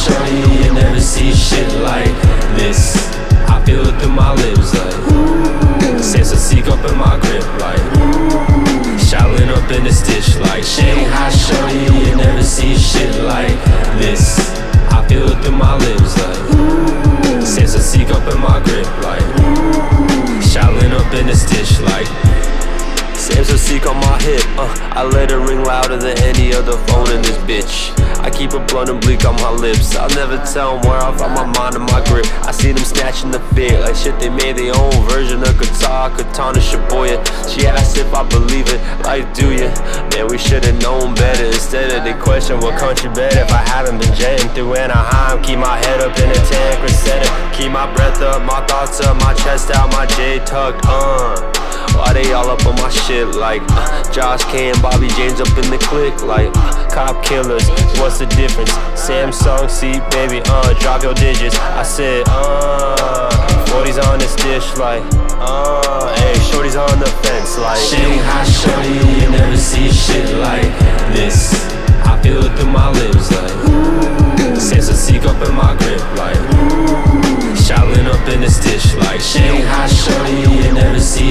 shorty, you never see shit like this. I feel it through my lips like sense of seek up in my grip like Shaolin up in this dish like Shanghai shorty, you never see shit like this. I feel it through my lips like sense of seek up in my grip like Shaolin up in this dish like Samsung Seek on my hip, I let it ring louder than any other phone in this bitch. I keep it blunt and bleak on my lips. I'll never tell them where I found my mind and my grip. I see them snatching the fit like shit, they made their own version of Katana Shibuya. She asked if I believe it, like do ya? Man, we should've known better. Instead of they question what country better. If I haven't been jetting through Anaheim, keep my head up in a tank resetting. Keep my breath up, my thoughts up, my chest out, my J tucked, Why they all up on my shit like Josh K and Bobby James up in the clique like cop killers, what's the difference? Samsung C, baby, drop your digits. I said, 40's on this dish like, hey, shorty's on the fence like Shanghai shorty, you never see shit like this. I feel it through my lips like sense of seek up in my grip like Shaolin up in this dish like Shanghai shorty, you never see